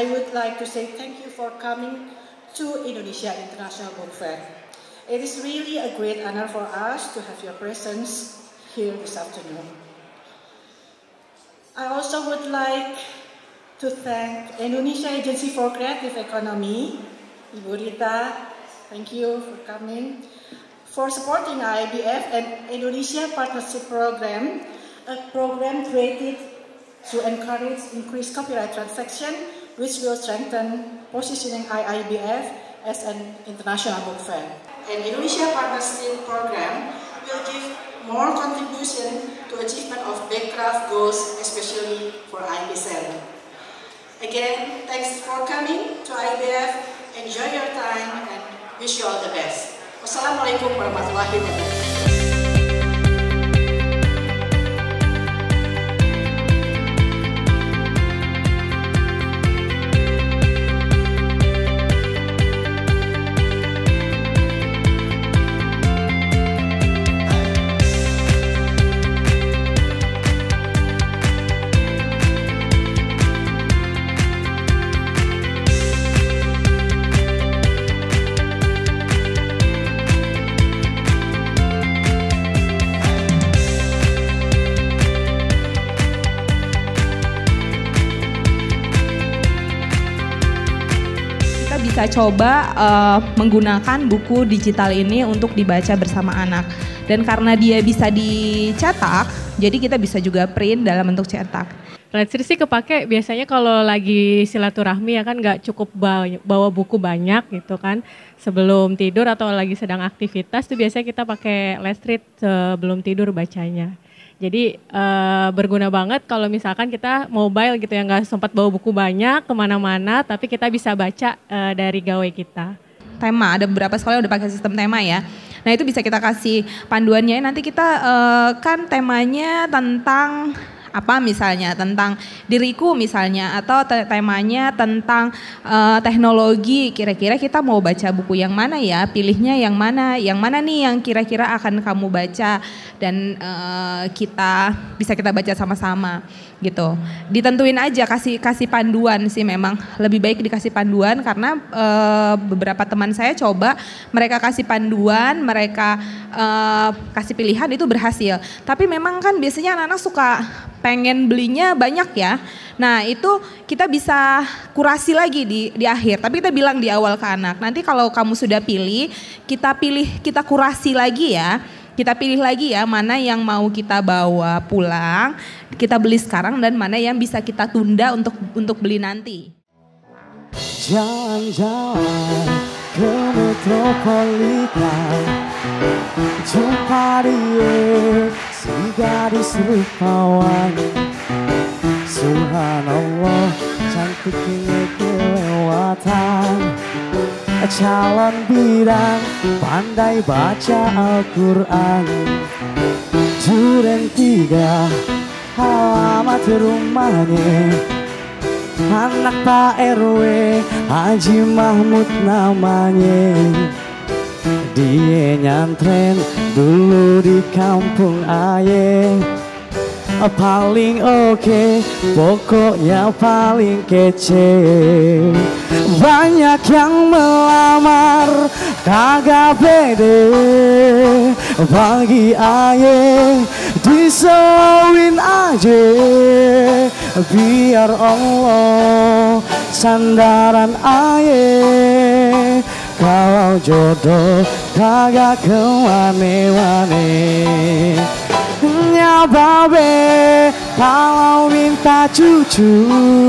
I would like to say thank you for coming to Indonesia International Book Fair. It is really a great honor for us to have your presence here this afternoon. I also would like to thank Indonesia Agency for Creative Economy, Ibu Rita, thank you for coming, for supporting IIBF and Indonesia Partnership Program, a program created to encourage increased copyright transaction, which will strengthen positioning IIBF as an international book fair. And Indonesia Partnership Program will give more contribution to achievement of Backcraft goals, especially for IBSL. Again, thanks for coming to IIBF. Enjoy your time and wish you all the best. Wassalamualaikum warahmatullahi wabarakatuh. Bisa coba menggunakan buku digital ini untuk dibaca bersama anak. Dan karena dia bisa dicetak, jadi kita bisa juga print dalam bentuk cetak. Letsir sih kepake biasanya kalau lagi silaturahmi ya kan, nggak cukup bawa buku banyak gitu kan. Sebelum tidur atau lagi sedang aktivitas tuh biasanya kita pakai Letsir sebelum tidur bacanya. Jadi berguna banget kalau misalkan kita mobile gitu ya, nggak sempat bawa buku banyak kemana-mana, tapi kita bisa baca dari gawai kita. Tema, ada beberapa sekolah yang udah pakai sistem tema ya. Nah itu bisa kita kasih panduannya, nanti kita kan temanya tentang apa misalnya, tentang diriku misalnya, atau temanya tentang teknologi, kira-kira kita mau baca buku yang mana ya, pilihnya yang mana nih yang kira-kira akan kamu baca, dan bisa kita baca sama-sama gitu. Ditentuin aja, kasih panduan sih, memang lebih baik dikasih panduan, karena beberapa teman saya coba, mereka kasih panduan, mereka kasih pilihan, itu berhasil. Tapi memang kan biasanya anak-anak suka pengen belinya banyak ya. Nah itu kita bisa kurasi lagi di akhir. Tapi kita bilang di awal ke anak, nanti kalau kamu sudah pilih, kita kurasi lagi ya. Kita pilih lagi ya, mana yang mau kita bawa pulang, kita beli sekarang, dan mana yang bisa kita tunda untuk beli nanti. Jalan-jalan ke metropolitan, jumpa dia si gadis rupawan. Subhanallah, cantiknya kelewatan. Calon bidang pandai baca Al-Quran. Duren 3 alamat rumahnya, anak Pak RW Haji Mahmud namanya. Dia nyantren dulu di kampung aye, paling oke, pokoknya paling kece. Banyak yang melamar kagak pede, bagi aye diselawin aja, biar Allah sandaran aye. Kalau jodoh kagak kemane-mane, nya babe kalau minta cucu,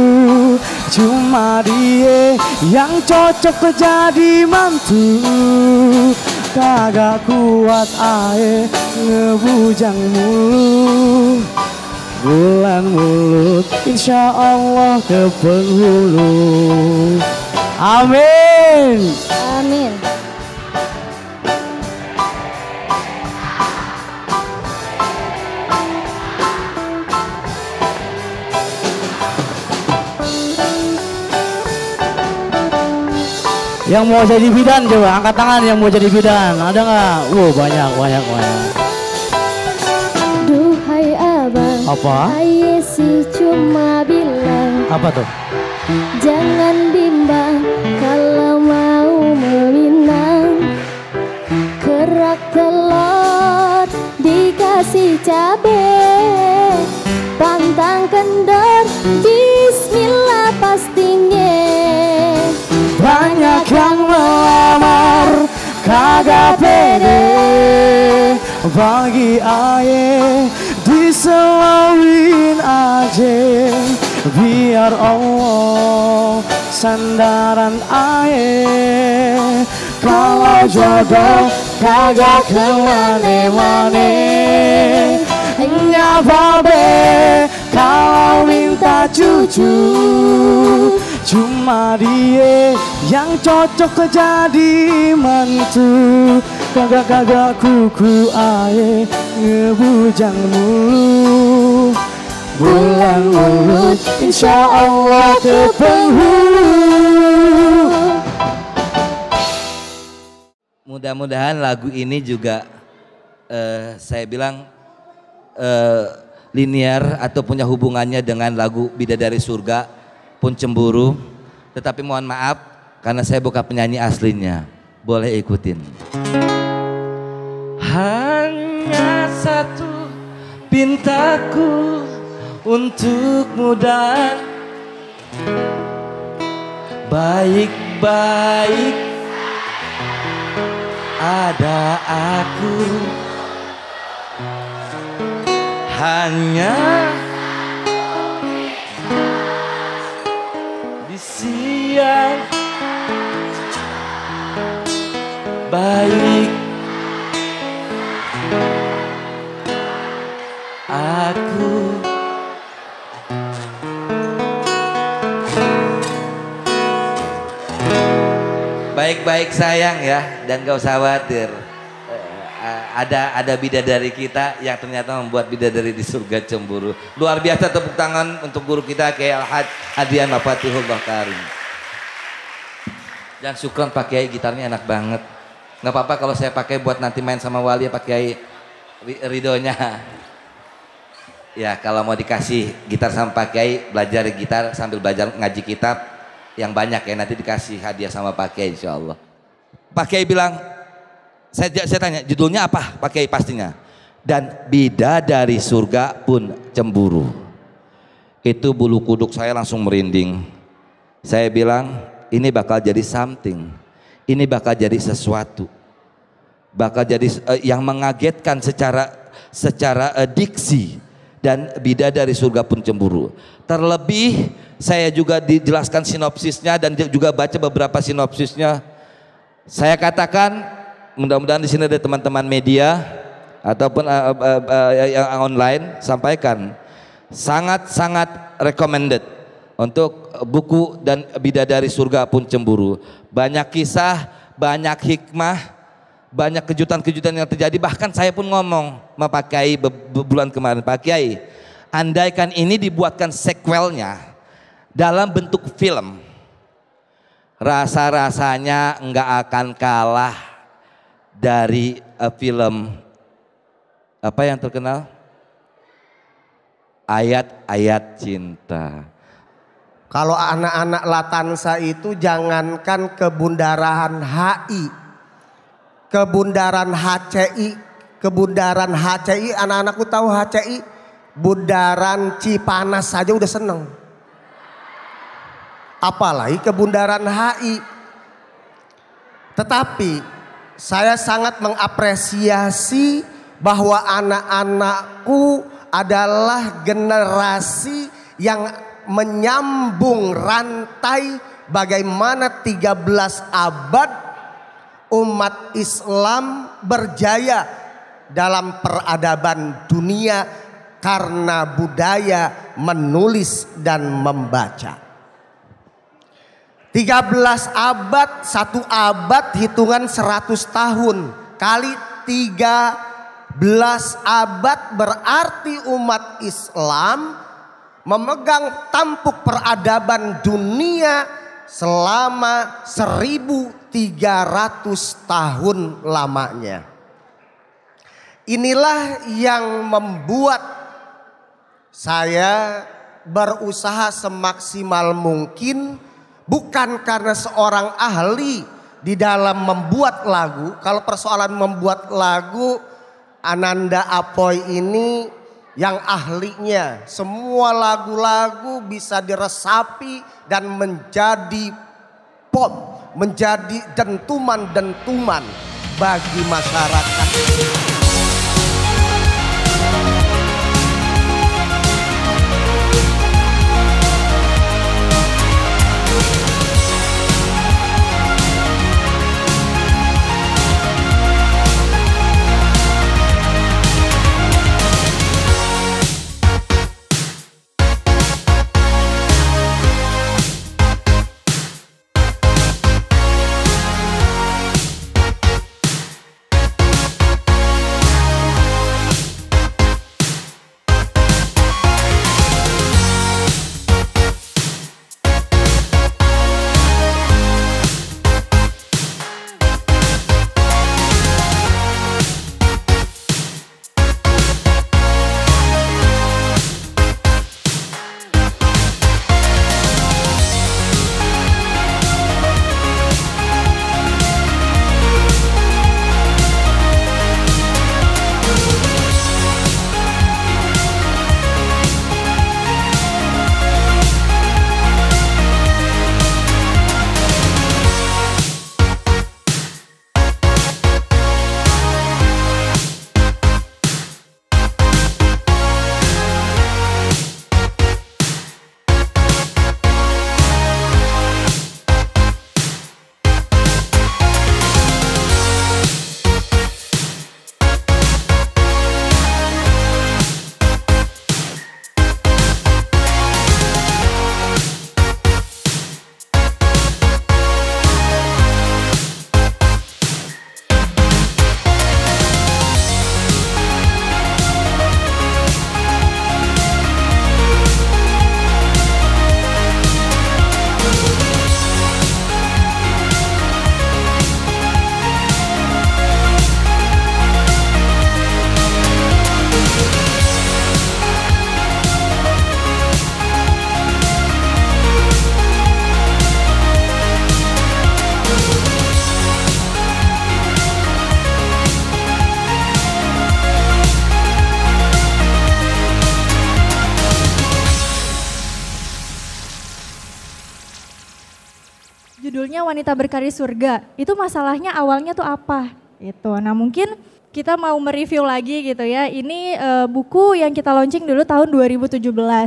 cuma dia yang cocok jadi mantu. Kagak kuat ae ngebujang mulu, bulan mulut insya Allah ke penghulu. Amin. Amin. Yang mau jadi bidan coba angkat tangan, yang mau jadi bidan ada nggak? Banyak. Duhai abang, apa? Aye sih cuma bilang, Apa tuh? Jangan bimbang kalau mau meminang, kerak telur dikasih cabe, pantang kendor bismillah pastinya. Banyak yang melamar kagak pede, bagi aye diselawin aja, biar Allah sandaran aye. Kalau jodoh kagak kemane-mane, nya babe kalau minta cucu, cuma dia yang cocok jadi mantu. Kagak kuku aye ngebujang mulu, bulan mulut insya Allah ke penghulu. Mudah-mudahan lagu ini juga saya bilang linear atau punya hubungannya dengan lagu Bidadari Surga Pun Cemburu. Tetapi mohon maaf karena saya bukan penyanyi aslinya. Boleh ikutin. Hanya satu pintaku untukmu dan baik-baik ada aku, hanya di siang baik aku. Baik-baik sayang ya, dan gak usah khawatir. Ada bidadari kita yang ternyata membuat bidadari di surga cemburu. Luar biasa, tepuk tangan untuk guru kita kayak Al-Haj Hadian Mafatihul Karim. Dan syukron Pak Kiai, gitarnya enak banget. Nggak apa-apa kalau saya pakai buat nanti main sama Wali ya Pak Kiai, ridonya. Ya kalau mau dikasih gitar sama Pak Kiai, belajar gitar sambil belajar ngaji kitab yang banyak ya, nanti dikasih hadiah sama Pak Kiai insya Allah. Pak Kiai bilang, saya tanya judulnya apa Pak Kiai pastinya. Dan Bidadari Surga Pun Cemburu. Itu bulu kuduk saya langsung merinding. Saya bilang ini bakal jadi something. Ini bakal jadi sesuatu. Bakal jadi yang mengagetkan secara diksi. Dan Bidadari Surga Pun Cemburu. Terlebih saya juga dijelaskan sinopsisnya dan juga baca beberapa sinopsisnya. Saya katakan, mudah-mudahan di sini ada teman-teman media ataupun yang online, sampaikan sangat-sangat recommended untuk buku dan Bidadari Surga Pun Cemburu. Banyak kisah, banyak hikmah, banyak kejutan-kejutan yang terjadi. Bahkan saya pun ngomong sama Pak Kiai bulan kemarin, Pak Kiai, andaikan ini dibuatkan sequelnya dalam bentuk film, rasa-rasanya nggak akan kalah dari film apa yang terkenal, Ayat-Ayat Cinta. Kalau anak-anak Latansa itu jangankan ke Bundaran HI, ke Bundaran HCI, ke Bundaran HCI, anak-anakku tahu HCI, Bundaran Cipanas saja udah seneng. Apalagi ke Bundaran HI. Tetapi saya sangat mengapresiasi bahwa anak-anakku adalah generasi yang menyambung rantai bagaimana 13 abad umat Islam berjaya dalam peradaban dunia karena budaya menulis dan membaca. 13 abad, 1 abad hitungan 100 tahun kali 13 abad berarti umat Islam memegang tampuk peradaban dunia selama 1300 tahun lamanya. Inilah yang membuat saya berusaha semaksimal mungkin bukan karena seorang ahli di dalam membuat lagu. Kalau persoalan membuat lagu, Ananda Apoy ini yang ahlinya. Semua lagu-lagu bisa diresapi dan menjadi pop, menjadi dentuman-dentuman bagi masyarakat. Judulnya Wanita Berkarir Surga. Itu masalahnya awalnya tuh apa? Gitu. Nah, mungkin kita mau mereview lagi gitu ya. Ini buku yang kita launching dulu tahun 2017.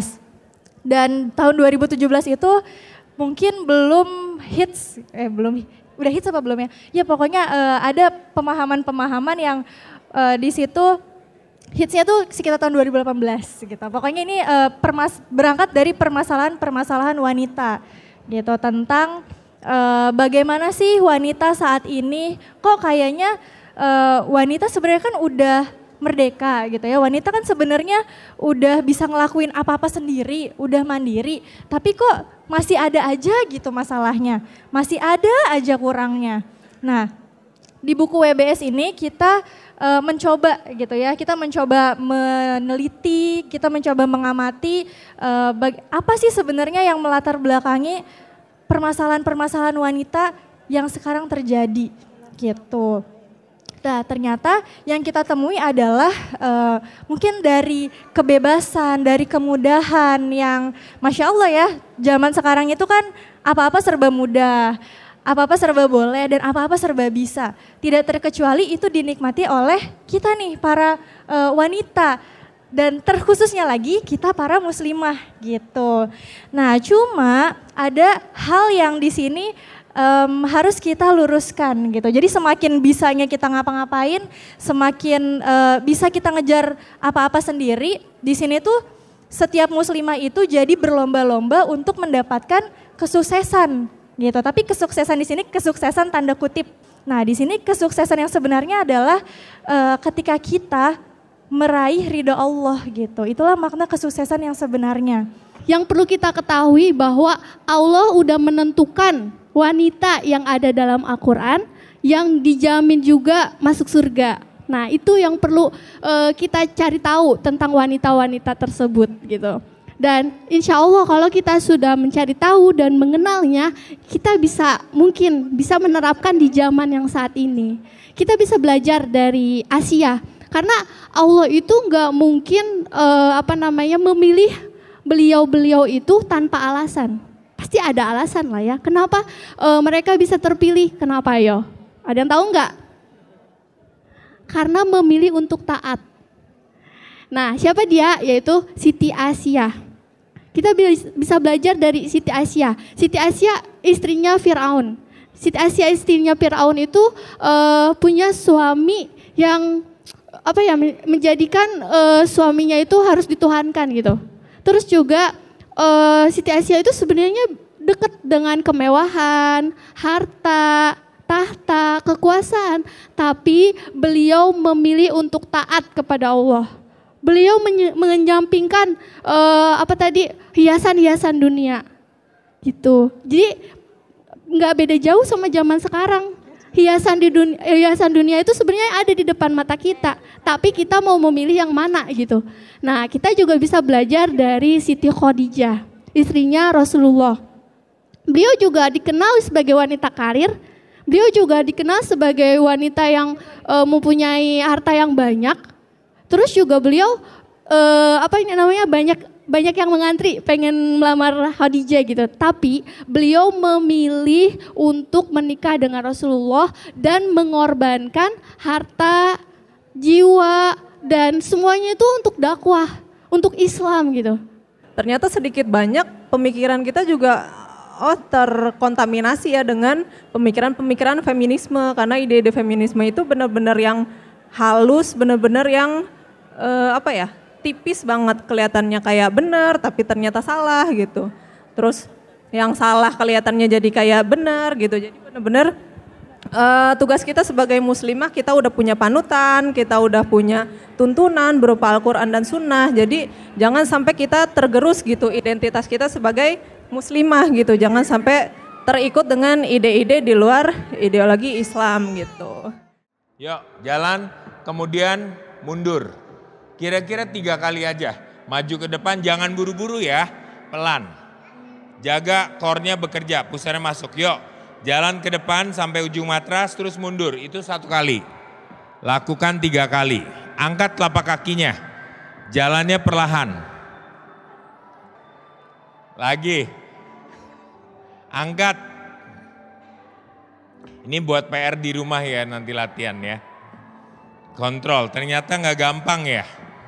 Dan tahun 2017 itu mungkin belum hits, udah hits apa belum ya? Ya pokoknya ada pemahaman-pemahaman yang di situ hitsnya tuh sekitar tahun 2018 gitu. Pokoknya ini berangkat dari permasalahan wanita gitu, tentang bagaimana sih wanita saat ini kok kayaknya wanita sebenarnya kan udah merdeka gitu ya. Wanita kan sebenarnya udah bisa ngelakuin apa-apa sendiri, udah mandiri, tapi kok masih ada aja gitu masalahnya, masih ada aja kurangnya. Nah, di buku WBS ini kita mencoba gitu ya, kita mencoba meneliti, kita mencoba mengamati apa sih sebenarnya yang melatar belakangi permasalahan-permasalahan wanita yang sekarang terjadi gitu. Nah, ternyata yang kita temui adalah mungkin dari kebebasan, dari kemudahan yang Masya Allah ya, zaman sekarang itu kan apa-apa serba mudah, apa-apa serba boleh, dan apa-apa serba bisa. Tidak terkecuali itu dinikmati oleh kita nih para wanita. Dan terkhususnya lagi kita para muslimah gitu. Nah, cuma ada hal yang di sini harus kita luruskan gitu. Jadi semakin bisanya kita ngapa-ngapain, semakin bisa kita ngejar apa-apa sendiri. Di sini tuh setiap muslimah itu jadi berlomba-lomba untuk mendapatkan kesuksesan gitu. Tapi kesuksesan di sini kesuksesan tanda kutip. Nah, di sini kesuksesan yang sebenarnya adalah ketika kita meraih ridha Allah gitu. Itulah makna kesuksesan yang sebenarnya. Yang perlu kita ketahui bahwa Allah udah menentukan wanita yang ada dalam Al-Quran yang dijamin juga masuk surga. Nah, itu yang perlu kita cari tahu tentang wanita-wanita tersebut gitu. Dan insya Allah kalau kita sudah mencari tahu dan mengenalnya, kita mungkin bisa menerapkan di zaman yang saat ini. Kita bisa belajar dari Asia, karena Allah itu nggak mungkin memilih beliau-beliau itu tanpa alasan. Pasti ada alasan lah ya. Kenapa mereka bisa terpilih? Kenapa yo? Ada yang tahu nggak? Karena memilih untuk taat. Nah, siapa dia? Yaitu Siti Asia. Kita bisa belajar dari Siti Asia. Siti Asia istrinya Firaun. Siti Asia istrinya Firaun itu punya suami yang menjadikan suaminya itu harus dituhankan gitu. Terus juga Siti Asia itu sebenarnya dekat dengan kemewahan, harta, tahta, kekuasaan, tapi beliau memilih untuk taat kepada Allah. Beliau menyampingkan hiasan-hiasan dunia gitu. Jadi nggak beda jauh sama zaman sekarang. Hiasan dunia itu sebenarnya ada di depan mata kita, tapi kita mau memilih yang mana gitu. Nah, kita juga bisa belajar dari Siti Khadijah, istrinya Rasulullah. Beliau juga dikenal sebagai wanita karir. Beliau juga dikenal sebagai wanita yang mempunyai harta yang banyak. Terus juga beliau banyak yang mengantri pengen melamar Khadijah gitu. Tapi beliau memilih untuk menikah dengan Rasulullah dan mengorbankan harta, jiwa, dan semuanya itu untuk dakwah, untuk Islam gitu. Ternyata sedikit banyak pemikiran kita juga terkontaminasi ya dengan pemikiran-pemikiran feminisme. Karena ide-ide feminisme itu benar-benar yang halus, benar-benar yang tipis banget, kelihatannya kayak benar tapi ternyata salah gitu. Terus yang salah kelihatannya jadi kayak benar gitu. Jadi benar-benar tugas kita sebagai muslimah, kita udah punya panutan, kita udah punya tuntunan berupa Al-Quran dan Sunnah. Jadi jangan sampai kita tergerus gitu identitas kita sebagai muslimah gitu. Jangan sampai terikut dengan ide-ide di luar ideologi Islam gitu. Yuk jalan, kemudian mundur. Kira-kira 3 kali aja. Maju ke depan, jangan buru-buru ya, pelan. Jaga core-nya bekerja, pusarnya masuk. Yuk, jalan ke depan sampai ujung matras, terus mundur. Itu 1 kali. Lakukan 3 kali. Angkat telapak kakinya. Jalannya perlahan. Lagi. Angkat. Ini buat PR di rumah ya, nanti latihan ya. Kontrol, ternyata nggak gampang ya.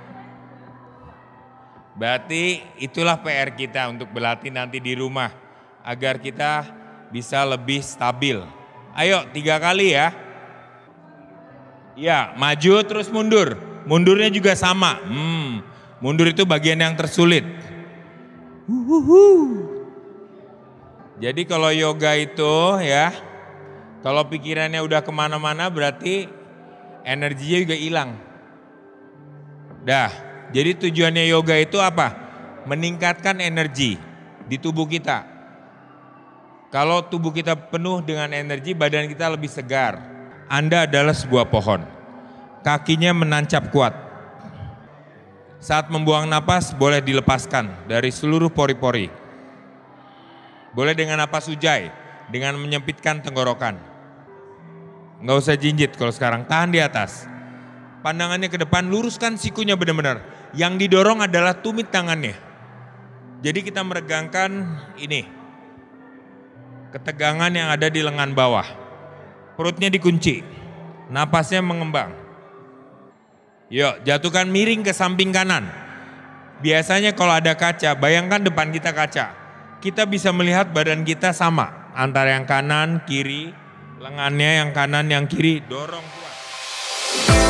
Berarti itulah PR kita untuk berlatih nanti di rumah. Agar kita bisa lebih stabil. Ayo 3 kali ya. Ya, maju terus mundur. Mundurnya juga sama. Mundur itu bagian yang tersulit. Jadi kalau yoga itu ya, kalau pikirannya udah kemana-mana berarti energinya juga hilang. Jadi tujuannya yoga itu apa? Meningkatkan energi di tubuh kita. Kalau tubuh kita penuh dengan energi, badan kita lebih segar. Anda adalah sebuah pohon. Kakinya menancap kuat. Saat membuang napas boleh dilepaskan dari seluruh pori-pori. Boleh dengan napas ujai, dengan menyempitkan tenggorokan. Nggak usah jinjit kalau sekarang, tahan di atas. Pandangannya ke depan, luruskan sikunya benar-benar. Yang didorong adalah tumit tangannya. Jadi kita meregangkan ini. Ketegangan yang ada di lengan bawah. Perutnya dikunci. Napasnya mengembang. Yuk, jatuhkan miring ke samping kanan. Biasanya kalau ada kaca, bayangkan depan kita kaca. Kita bisa melihat badan kita sama. Antara yang kanan, kiri, lengannya yang kanan, yang kiri, dorong kuat.